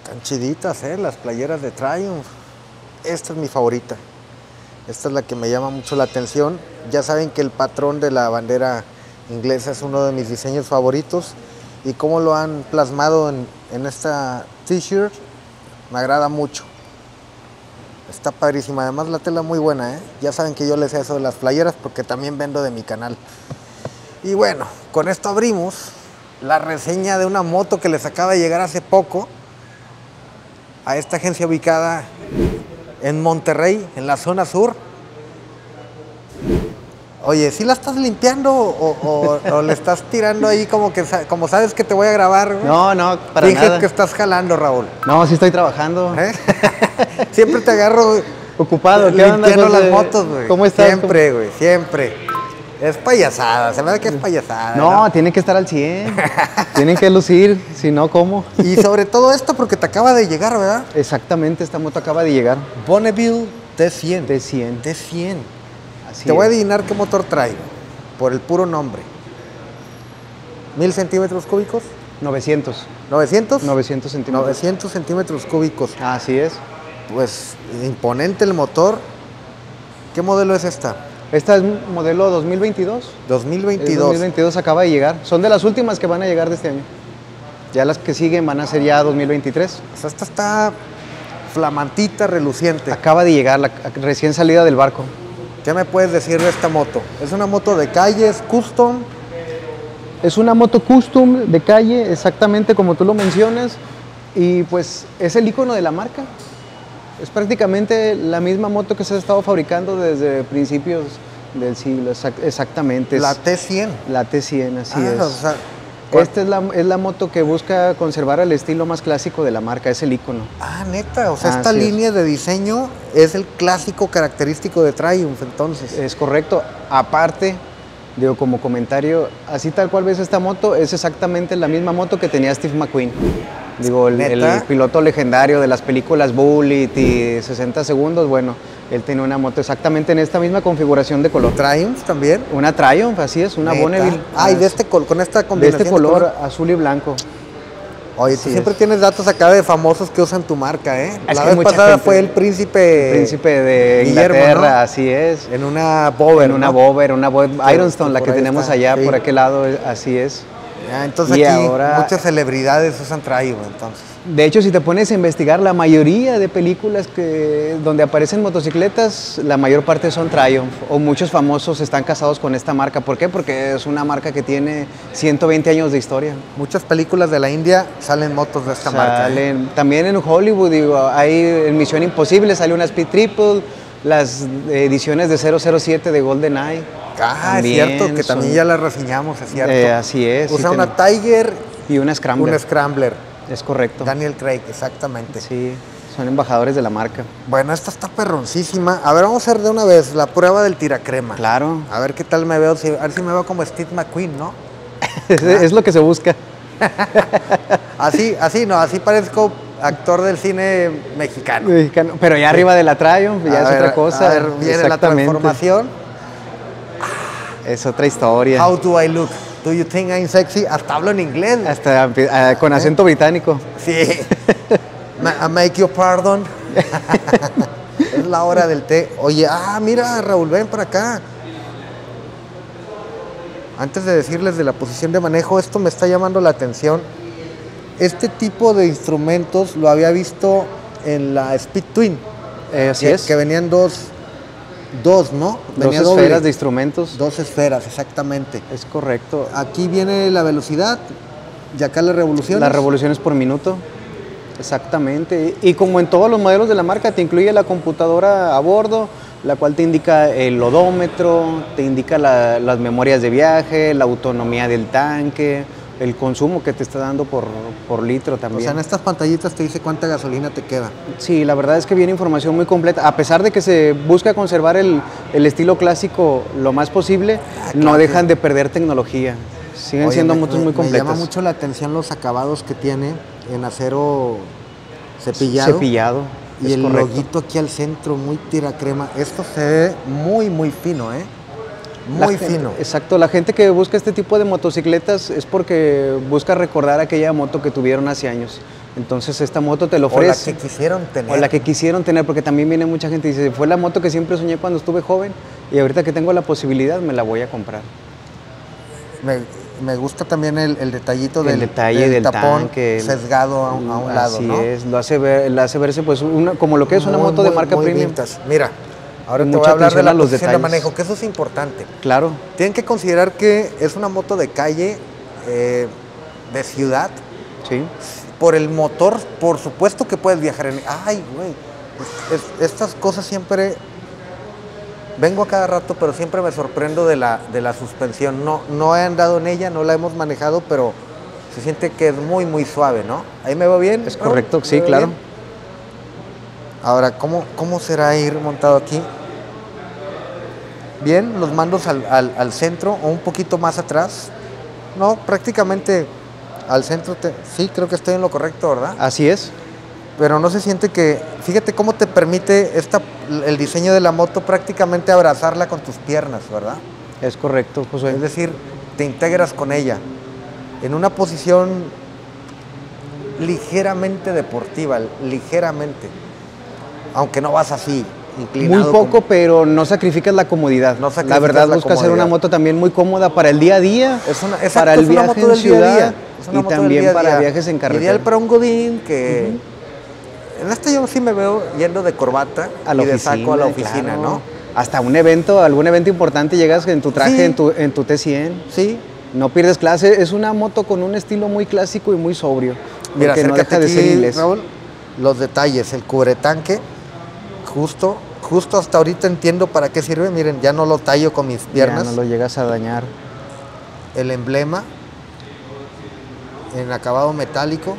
Están chiditas, las playeras de Triumph. Esta es mi favorita. Esta es la que me llama mucho la atención. Ya saben que el patrón de la bandera inglesa es uno de mis diseños favoritos. Y cómo lo han plasmado en esta t-shirt, me agrada mucho. Está padrísima. Además la tela muy buena, ¿eh? Ya saben que yo les sé eso de las playeras porque también vendo de mi canal. Y bueno, con esto abrimos la reseña de una moto que les acaba de llegar hace poco a esta agencia ubicada en Monterrey, en la zona sur. Oye, ¿sí la estás limpiando o le estás tirando ahí como sabes que te voy a grabar, güey? No, para Finges nada. que estás jalando, Raúl. No, sí estoy trabajando. ¿Eh? Siempre te agarro Ocupado. ¿Qué onda, limpiando José? las motos, güey. ¿Cómo estás? Siempre, güey, siempre. Es payasada, se me da que es payasada. No, tienen que estar al 100. Tienen que lucir, si no, ¿cómo? Y sobre todo esto porque te acaba de llegar, ¿verdad? Exactamente, esta moto acaba de llegar. Bonneville T100. T100. T100. Así Te voy a es. adivinar qué motor trae, por el puro nombre. ¿1000 centímetros cúbicos? 900. ¿900? 900 centímetros. 900 centímetros cúbicos. Así es. Pues imponente el motor. ¿Qué modelo es esta? Esta es modelo 2022. 2022. 2022 acaba de llegar. Son de las últimas que van a llegar de este año. Ya las que siguen van a ser ya 2023. O sea, esta está flamantita, reluciente. Acaba de llegar, recién salida del barco. ¿Qué me puedes decir de esta moto? ¿Es una moto de calle, es custom? Es una moto custom de calle, exactamente como tú lo mencionas, y pues es el icono de la marca. Es prácticamente la misma moto que se ha estado fabricando desde principios del siglo, exactamente. La T100. La T100, así es. O sea, Esta es la moto que busca conservar el estilo más clásico de la marca, es el icono. neta, o sea, esta Así es. línea de diseño es el clásico característico de Triumph, entonces. Es correcto. Aparte, digo, como comentario, así tal cual ves esta moto, es exactamente la misma moto que tenía Steve McQueen. Digo, el piloto legendario de las películas Bullet y 60 segundos, bueno, él tenía una moto exactamente en esta misma configuración de color. ¿Triumph también? Una Triumph, así es, una ¿Neta? Bonneville. Y de con esta De combinación este color azul y blanco. Oye, tú Así siempre es. tienes datos acá de famosos que usan tu marca, ¿eh? Es La que vez mucha pasada gente- fue el príncipe... Príncipe de Guillermo, Inglaterra, ¿no? así es. En una Bover, En una ¿no? Bover, Ironstone, la por que ahí tenemos está, allá, sí. por aquel lado, así es. Entonces Y aquí ahora- muchas celebridades usan Triumph, entonces. De hecho, si te pones a investigar, la mayoría de películas donde aparecen motocicletas, la mayor parte son Triumph, o muchos famosos están casados con esta marca. ¿Por qué? Porque es una marca que tiene 120 años de historia. Muchas películas de la India salen motos de esta marca. Salen, también en Hollywood, digo, hay en Misión Imposible, sale una Speed Triple, las ediciones de 007 de GoldenEye. Es cierto, que también ya la reseñamos, es cierto. Así es. Usa sí, una Tiger y una Scrambler. un Scrambler. Es correcto. Daniel Craig, exactamente. Sí, son embajadores de la marca. Bueno, esta está perroncísima. A ver, vamos a hacer de una vez la prueba del tiracrema. Claro. A ver qué tal me veo, a ver si me veo como Steve McQueen, ¿no? Es lo que se busca. Así parezco actor del cine mexicano. Mexicano, pero ya arriba de la Triumph, ya es otra cosa. A ver, viene la Exactamente. transformación. Es otra historia. How do I look? Do you think I'm sexy? Hasta hablo en inglés. Hasta con acento británico. Sí. I make your pardon. Es la hora del té. Oye, mira, Raúl, ven para acá. Antes de decirles de la posición de manejo, esto me está llamando la atención. Este tipo de instrumentos lo había visto en la Speed Twin. Así es. Que venían dos, ¿no? Dos Venía esferas doble. de instrumentos. Dos esferas, exactamente. Es correcto. Aquí viene la velocidad y acá las revoluciones. Las revoluciones por minuto. Exactamente. Y como en todos los modelos de la marca, te incluye la computadora a bordo, la cual te indica el odómetro, te indica las memorias de viaje, la autonomía del tanque, el consumo que te está dando por litro también. O sea, en estas pantallitas te dice cuánta gasolina te queda. Sí, la verdad es que viene información muy completa. A pesar de que se busca conservar el estilo clásico lo más posible, claro no dejan de perder tecnología. Siguen siendo motos muy completas. Me llama mucho la atención los acabados que tiene en acero cepillado. Cepillado, y es el correcto. loguito aquí al centro, muy tiracrema. Esto se ve muy, muy fino, ¿eh? muy fino. Exacto, la gente que busca este tipo de motocicletas es porque busca recordar aquella moto que tuvieron hace años. Entonces esta moto te lo ofrece. O la que quisieron tener. O la que quisieron tener, porque también viene mucha gente y dice, fue la moto que siempre soñé cuando estuve joven y ahorita que tengo la posibilidad me la voy a comprar. Me gusta también el detallito El detalle del tapón tanque, sesgado a un lado, ¿no? Así es, lo hace verse pues como lo que es una moto de marca muy premium. vintage. Mira, ahora Con te voy mucha a hablar de atención la a los posición de detalles. manejo, que eso es importante. Claro. Tienen que considerar que es una moto de calle, de ciudad. Sí. Por el motor, por supuesto que puedes viajar en... Ay, güey, estas cosas siempre... Vengo a cada rato, pero siempre me sorprendo de la suspensión. No he andado en ella, no la hemos manejado, pero se siente que es muy, muy suave, ¿no? ¿Ahí me va bien? Es correcto, sí, claro. Bien? Ahora, ¿cómo será ir montado aquí? Bien, los mandos al centro o un poquito más atrás. No, prácticamente al centro. Sí, creo que estoy en lo correcto, ¿verdad? Así es. Pero no se siente que... Fíjate cómo te permite el diseño de la moto prácticamente abrazarla con tus piernas, ¿verdad? Es correcto, Josué. Es decir, te integras con ella en una posición ligeramente deportiva, ligeramente. Aunque no vas así, inclinado. Muy poco, pero no sacrificas la comodidad. No sacrificas la verdad, la buscas hacer comodidad. una moto también muy cómoda para el día a día, Exacto, para el es una viaje moto en del día a ciudad día. Es una y moto del también día a para día. viajes en carretera. Ideal para un godín que... En esta yo sí me veo yendo de corbata y de saco a la oficina, claro. ¿no? Hasta un evento, algún evento importante, llegas en tu traje, Sí. en tu T100. Sí. No pierdes clase. Es una moto con un estilo muy clásico y muy sobrio. Mira, porque no acércate deja de ser aquí, inglés. Raúl, los detalles, el cubretanque, justo hasta ahorita entiendo para qué sirve. Miren, ya no lo tallo con mis piernas. Ya no lo llegas a dañar. El emblema en acabado metálico.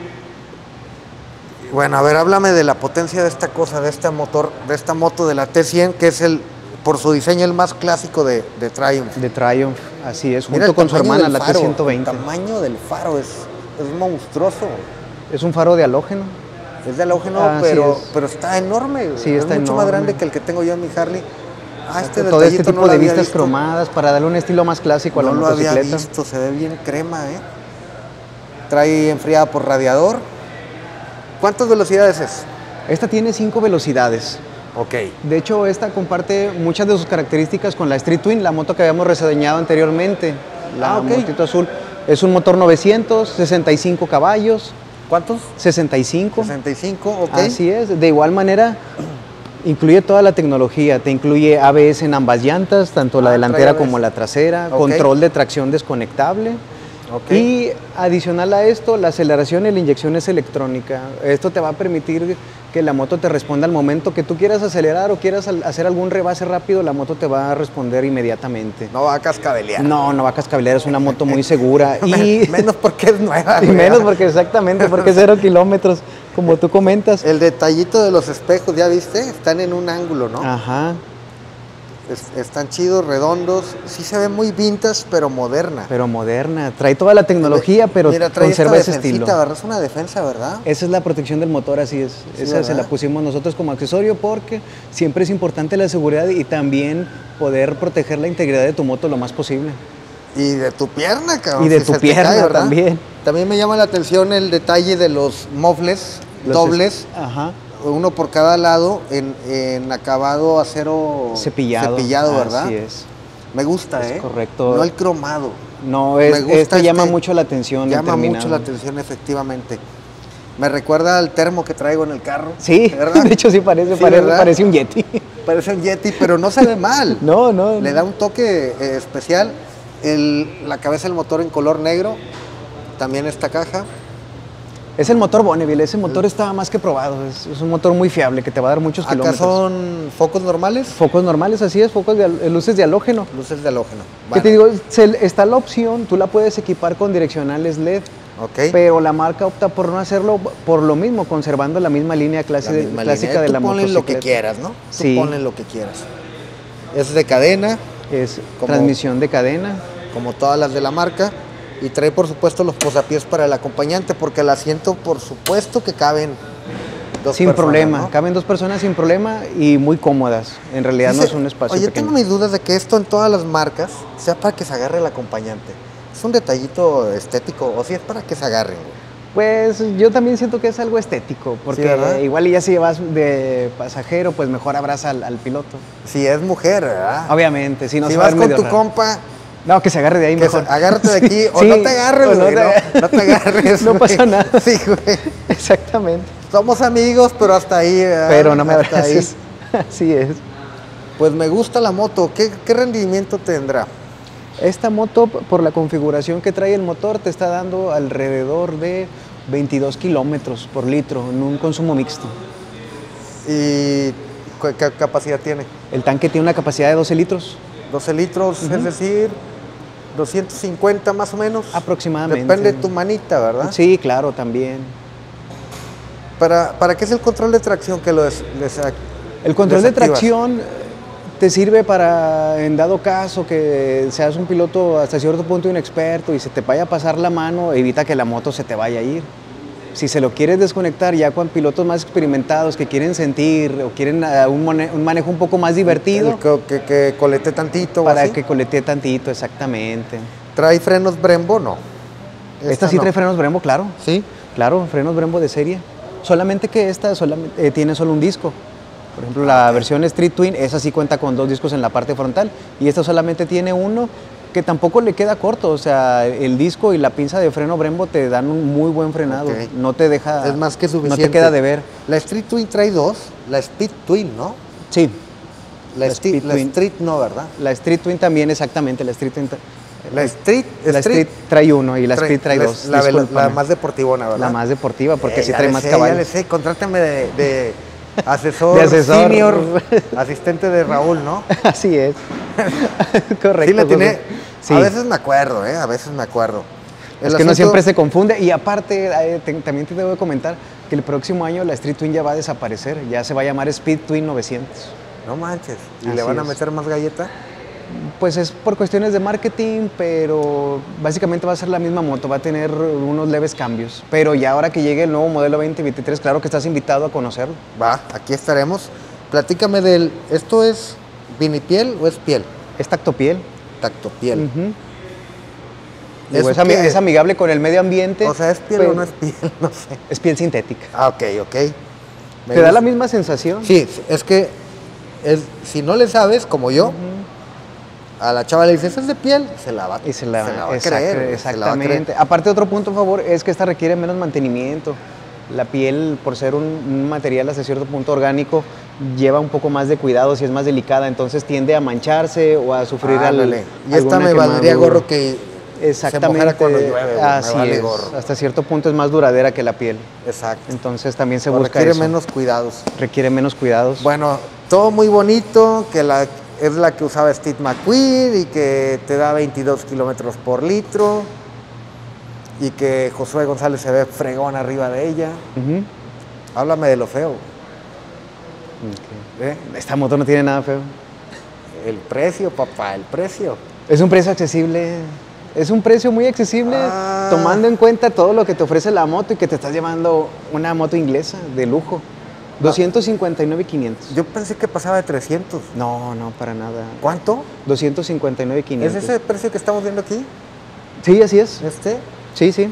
Bueno, a ver, háblame de la potencia de esta cosa, de esta moto de la T100, que es por su diseño el más clásico de Triumph. De Triumph, así es, Mira junto el con su tamaño hermana, del la faro, T120. El tamaño del faro es monstruoso. Es un faro de halógeno. Es de halógeno, Así pero está enorme. Sí, está es mucho enorme. más grande que el que tengo yo en mi Harley. Todo este detallito tipo no lo de había vistas visto. cromadas para darle un estilo más clásico a la No lo había motocicleta. visto, se ve bien crema, ¿eh? Trae enfriada por radiador. ¿Cuántas velocidades es? Esta tiene 5 velocidades. Ok. De hecho, esta comparte muchas de sus características con la Street Twin, la moto que habíamos reseñado anteriormente, la ok. motito azul. Es un motor 900, 65 caballos. ¿Cuántos? 65. 65, ok. Así es. De igual manera, incluye toda la tecnología. Te incluye ABS en ambas llantas, tanto la delantera trae ABS. como la trasera, Ok. control de tracción desconectable. Ok. Y adicional a esto, la aceleración y la inyección es electrónica. Esto te va a permitir que la moto te responda al momento que tú quieras acelerar o quieras hacer algún rebase rápido, la moto te va a responder inmediatamente. No va a cascabelear. No va a cascabelear, es una moto muy segura. y Menos porque es nueva. y güey. menos porque exactamente, porque 0 kilómetros, como tú comentas. El detallito de los espejos, ¿ya viste? Están en un ángulo, ¿no? Ajá, Están chidos, redondos. Sí se ve muy vintage, pero moderna. pero moderna. Trae toda la tecnología, pero Mira, trae conserva esta ese estilo. defensita, ¿verdad? Es una defensa, ¿verdad? Esa es la protección del motor, así es. Sí, Esa se ¿verdad? la pusimos nosotros como accesorio porque siempre es importante la seguridad y también poder proteger la integridad de tu moto lo más posible. Y de tu pierna, cabrón. Y de si tu se te pierna ¿verdad? también. También me llama la atención el detalle de los mofles Los dobles, Ajá. uno por cada lado, en acabado acero Cepillado. ¿verdad? Así es. Me gusta, Es ¿eh? correcto. No el cromado. No, Me gusta esto llama mucho la atención. el Llama mucho terminado. la atención, efectivamente. Me recuerda al termo que traigo en el carro. Sí, ¿verdad? de hecho sí parece, Sí, ¿verdad? parece un Yeti. Parece un Yeti, pero no se ve mal. No. Le da un toque especial. La cabeza del motor en color negro. También esta caja. Es el motor Bonneville, ese motor está más que probado. Es un motor muy fiable que te va a dar muchos Acá kilómetros. son focos normales, Focos normales, así es, luces de halógeno. luces de halógeno. ¿Qué te digo? Está la opción, tú la puedes equipar con direccionales LED, Ok. pero la marca opta por no hacerlo por lo mismo, conservando la misma línea La misma línea. clásica de Tú la ponle motocicleta. lo que quieras, ¿no? Tú Sí. ponle lo que quieras. Es de cadena, Es Como- transmisión de cadena. como todas las de la marca. Y trae, por supuesto, los posapiés para el acompañante, porque el asiento, por supuesto, que caben Dos sin personas, problema, ¿no? caben 2 personas sin problema y muy cómodas. En realidad no es un espacio Oye, pequeño. tengo mis dudas de que esto en todas las marcas sea para que se agarre el acompañante. ¿Es un detallito estético o si es para que se agarren, güey? Pues yo también siento que es algo estético, porque ¿verdad? igual y ya si vas de pasajero, pues mejor abraza al piloto. Si es mujer, ¿verdad? Obviamente, si no Si se va a vas ver con medio tu raro. compa, No, que se agarre de ahí que mejor. agárrate de aquí o Sí, no te agarres, o no güey, te- no te agarres. No güey. pasa nada. Sí, güey. Exactamente. Somos amigos, pero hasta ahí, ¿verdad? Pero no me Hasta ahí. abraces. Así es. Pues me gusta la moto. ¿Qué rendimiento tendrá? Esta moto, por la configuración que trae el motor, te está dando alrededor de 22 kilómetros por litro en un consumo mixto. ¿Y qué capacidad tiene? El tanque tiene una capacidad de 12 litros 12 litros, es decir, 250 más o menos. aproximadamente. Depende de tu manita, ¿verdad? Sí, claro, también. ¿Para qué es el control de tracción que El control de desactivas? tracción te sirve para, en dado caso que seas un piloto hasta cierto punto inexperto y se te vaya a pasar la mano, evita que la moto se te vaya a ir. Si se lo quieres desconectar ya con pilotos más experimentados que quieren sentir o quieren un manejo un poco más divertido, Que colete tantito o para así. que coletee tantito, exactamente. ¿Trae frenos Brembo? No. Esta sí no. trae frenos Brembo, claro. ¿Sí? Claro, frenos Brembo de serie. Solamente que esta tiene solo un disco. Por ejemplo, la versión Street Twin, esa sí cuenta con 2 discos en la parte frontal y esta solamente tiene uno que tampoco le queda corto. O sea, el disco y la pinza de freno Brembo te dan un muy buen frenado. Ok. No te deja... Es más que suficiente. No te queda de ver. La Street Twin trae 2, la Speed Twin, ¿no? Sí, La Speed Twin. Street no, ¿verdad? la Street Twin también, exactamente. La Street Twin... La Street, La Street trae uno y la Speed trae la- 2. La, la discúlpame. más deportivona, ¿verdad? La más deportiva, porque sí ya trae le más sé, caballos. Ya le sé, contrátame de asesor, De asesor. senior, asistente de Raúl, ¿no? Así es. Correcto. Sí le tiene. José. Sí. A veces me acuerdo, A veces me acuerdo. Es que no siempre se confunde. Y aparte, también te debo de comentar que el próximo año la Street Twin ya va a desaparecer. Ya se va a llamar Speed Twin 900. No manches. ¿Y Así le van a es. meter más galleta? Pues es por cuestiones de marketing, pero básicamente va a ser la misma moto. Va a tener unos leves cambios. Pero ya ahora que llegue el nuevo modelo 2023, claro que estás invitado a conocerlo. Va, aquí estaremos. Platícame del. ¿Esto es vinipiel o es piel? Es tactopiel. Tactopiel. Ujú. Digo, ¿Eso es, qué es amigable con el medio ambiente. O sea, ¿es piel pero o no es piel? No sé. Es piel sintética. Ah, ok. Me ¿Te da gusta. la misma sensación? Sí, es que si no le sabes, como yo, a la chava le dices, ¿es de piel? Se la va, Y se la, va a exacto, creer. güey, se la va a creer. exactamente. Aparte, otro punto a favor es que esta requiere menos mantenimiento. La piel, por ser un material hasta cierto punto orgánico, lleva un poco más de cuidado si es más delicada, entonces tiende a mancharse o a sufrir Ándale. Y esta alguna me valdría quemadura. gorro que se mojara cuando llueve. güey, Así me vale es. gorro. Hasta cierto punto es más duradera que la piel. Exacto. Entonces también se O busca requiere eso. menos cuidados. Requiere menos cuidados. Bueno, todo muy bonito, que es la que usaba Steve McQueen y que te da 22 kilómetros por litro y que Josué González se ve fregón arriba de ella. Ujú. Háblame de lo feo. Ok. ¿eh? Esta moto no tiene nada feo. El precio, papá, el precio. Es un precio accesible. Es un precio muy accesible, Ah. tomando en cuenta todo lo que te ofrece la moto y que te estás llevando una moto inglesa de lujo. 259,500. Yo pensé que pasaba de 300. No, no, para nada. ¿Cuánto? 259,500. ¿Es ese precio que estamos viendo aquí? Sí, así es. ¿Este? Sí, sí.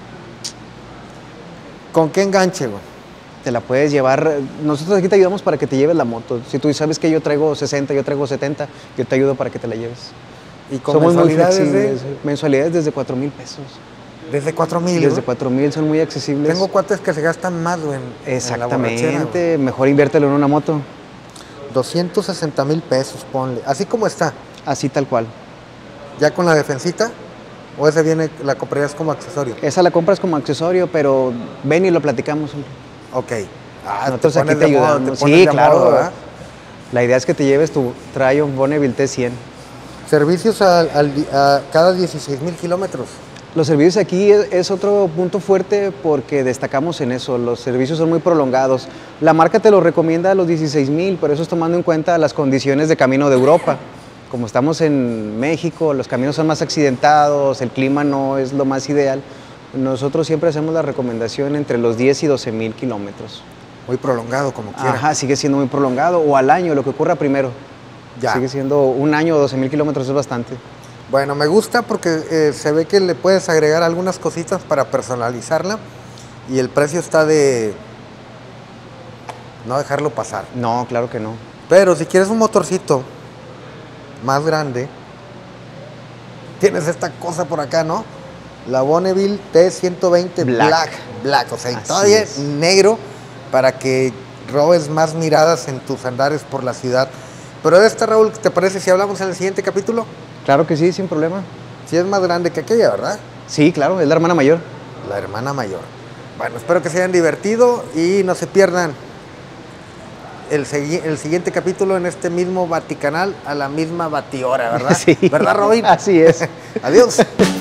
¿Con qué enganche, güey? Te la puedes llevar. Nosotros aquí te ayudamos para que te lleves la moto. Si tú sabes que yo traigo 60, yo traigo 70, yo te ayudo para que te la lleves. ¿Y con Somos muy mensualidades flexibles. Mensualidades desde 4,000 pesos. desde 4,000? Desde 4,000 son muy accesibles. Tengo cuates que se gastan más, güey, en la borrachera, Exactamente. Mejor inviértelo en una moto. güey. 260,000 pesos, ponle. Así como está. Así tal cual. ¿Ya con la defensita? ¿O ese viene, la comprarías como accesorio? Esa la compras como accesorio, pero ven y lo platicamos. hombre. Ok. Ah, Nosotros aquí pones te de moda, ayudamos. te pones Sí, de claro. moda, ¿verdad? La idea es que te lleves tu Triumph Bonneville T100. Servicios a cada 16,000 kilómetros. Los servicios aquí es otro punto fuerte porque destacamos en eso. Los servicios son muy prolongados. La marca te lo recomienda a los 16,000, pero eso es tomando en cuenta las condiciones de camino de Europa. Como estamos en México, los caminos son más accidentados, el clima no es lo más ideal. Nosotros siempre hacemos la recomendación entre los 10 y 12,000 kilómetros. muy prolongado como quiera. Ajá, sigue siendo muy prolongado, o al año, lo que ocurra primero. Ya. Sigue siendo un año o 12,000 kilómetros, es bastante. Bueno, me gusta porque se ve que le puedes agregar algunas cositas para personalizarla y el precio está de no dejarlo pasar. No, claro que no. Pero si quieres un motorcito más grande, tienes esta cosa por acá, ¿no? La Bonneville T120 Black. O sea, y Así todavía es. negro para que robes más miradas en tus andares por la ciudad. Pero de esta, Raúl, ¿te parece si hablamos en el siguiente capítulo? Claro que sí, sin problema. Sí es más grande que aquella, ¿verdad? Sí, claro, es la hermana mayor. La hermana mayor. Bueno, espero que se hayan divertido y no se pierdan el siguiente capítulo en este mismo Vaticanal a la misma batihora, ¿verdad? Sí. ¿Verdad, Robin? Así es. Adiós.